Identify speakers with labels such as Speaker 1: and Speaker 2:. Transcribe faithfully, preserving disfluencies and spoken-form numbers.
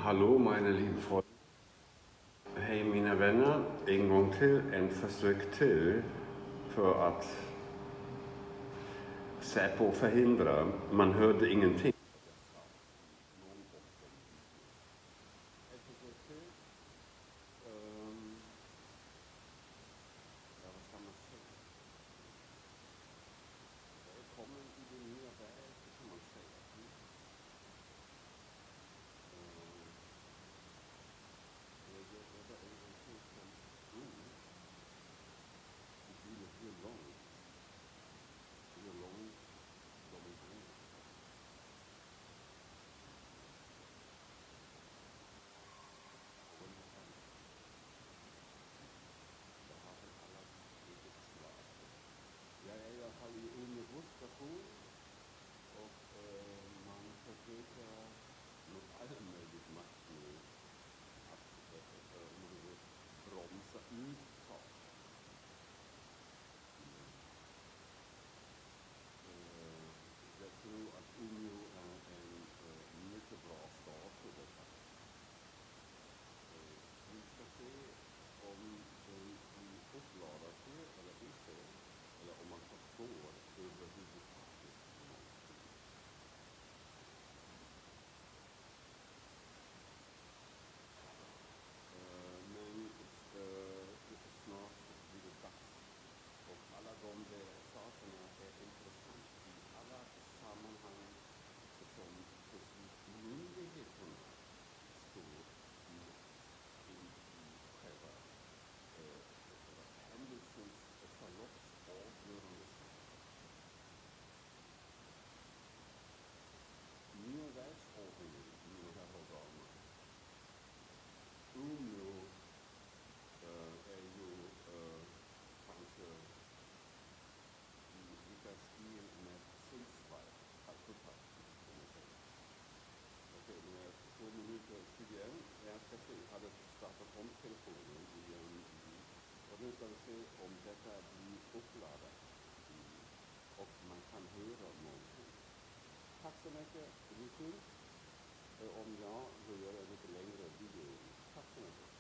Speaker 1: Hallo meine lieben Freunde. Hej mina vänner, en gång till, en försök till för att Säpo förhindra. Man hörde ingenting. Ett försök till. Um, ja, vad ska man säga? Välkommen i den nya värld, kan man säga. Och eh, man försöker med alla möjliga maktmedel att eh, eh, bromsa ut saker. Eh, jag tror att Umeå är en eh, mycket bra start för detta. Eh, vi ska se om den uppladdar sig eller inte, eller om man förstår överhuvudtaget någonting. Uh, men uh, snart blir det dags. Och alla de där sakerna är intressant i alla sammanhang som myndigheterna står i, i, i själva uh, händelsens förlopps avgörande saker. Nya världsordningen, mina herrar och damer. Umeå uh, är ju uh, kanske i lika stil med Sundsvall, Calcutta, kan man säga. Okej, nu är två minuter tjugoen. Jag ska se, jag hade startat om telefonen igen. Och nu ska vi se om detta blir uppladdat. Och man kan höra någonting. Tack så mycket, det blir fint. Om jag så gör jag lite längre video. Tack så mycket.